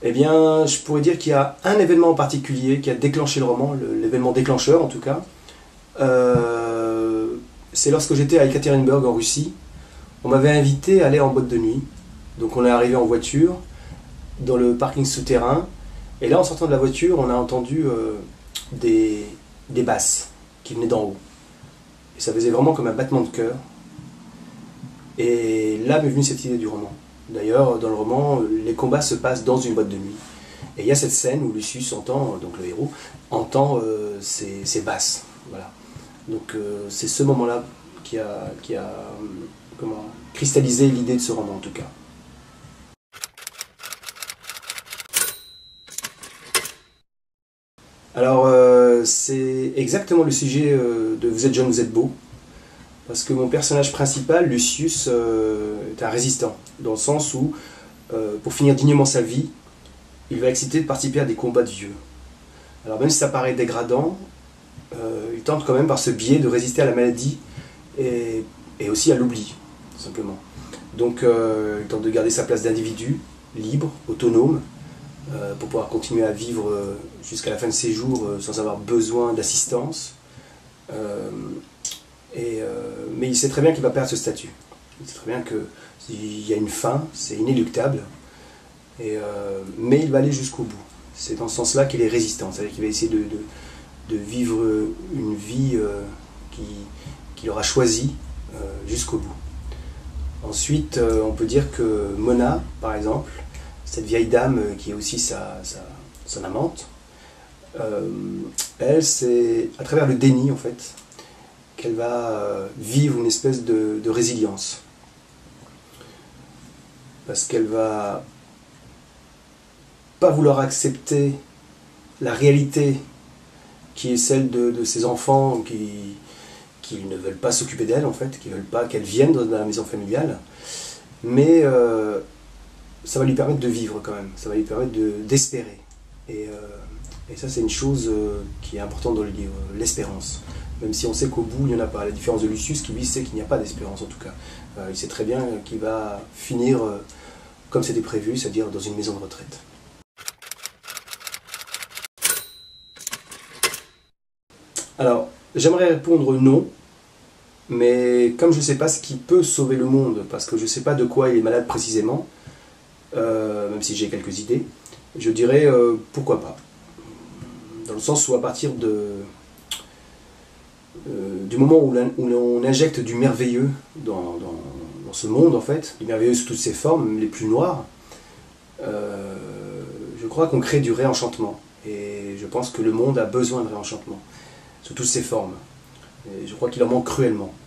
Eh bien, je pourrais dire qu'il y a un événement en particulier qui a déclenché le roman, l'événement déclencheur en tout cas. C'est lorsque j'étais à Ekaterinbourg en Russie. On m'avait invité à aller en boîte de nuit. Donc on est arrivé en voiture, dans le parking souterrain. Et là, en sortant de la voiture, on a entendu des basses qui venaient d'en haut. Et ça faisait vraiment comme un battement de cœur. Et là m'est venue cette idée du roman. D'ailleurs, dans le roman, les combats se passent dans une boîte de nuit. Et il y a cette scène où Lucius entend, donc le héros, entend ces basses. Voilà. Donc c'est ce moment-là qui a cristallisé l'idée de ce roman en tout cas. Alors c'est exactement le sujet de Vous êtes jeune, vous êtes beau. Parce que mon personnage principal, Lucius, est un résistant, dans le sens où, pour finir dignement sa vie, il va accepter de participer à des combats de vieux. Alors même si ça paraît dégradant, il tente quand même par ce biais de résister à la maladie et aussi à l'oubli, tout simplement. Donc il tente de garder sa place d'individu, libre, autonome, pour pouvoir continuer à vivre jusqu'à la fin de ses jours sans avoir besoin d'assistance. Mais il sait très bien qu'il va perdre ce statut. Il sait très bien qu'il y a une fin, c'est inéluctable, mais il va aller jusqu'au bout. C'est dans ce sens-là qu'il est résistant, c'est-à-dire qu'il va essayer de vivre une vie qu'il aura choisie jusqu'au bout. Ensuite, on peut dire que Mona, par exemple, cette vieille dame qui est aussi son amante, elle, c'est à travers le déni, en fait, qu'elle va vivre une espèce de résilience. Parce qu'elle va pas vouloir accepter la réalité qui est celle de ses enfants qui ne veulent pas s'occuper d'elle, en fait, qui ne veulent pas qu'elle vienne dans la maison familiale. Mais ça va lui permettre de vivre quand même, ça va lui permettre d'espérer. Et ça, c'est une chose qui est importante dans le livre, l'espérance. Même si on sait qu'au bout, il n'y en a pas. À la différence de Lucius, qui lui sait qu'il n'y a pas d'espérance en tout cas. Il sait très bien qu'il va finir comme c'était prévu, c'est-à-dire dans une maison de retraite. Alors, j'aimerais répondre non, mais comme je ne sais pas ce qui peut sauver le monde, parce que je ne sais pas de quoi il est malade précisément, même si j'ai quelques idées, je dirais pourquoi pas. Dans le sens où à partir du moment où l'on injecte du merveilleux dans ce monde, en fait, du merveilleux sous toutes ses formes, même les plus noires, je crois qu'on crée du réenchantement. Et je pense que le monde a besoin de réenchantement, sous toutes ses formes. Et je crois qu'il en manque cruellement.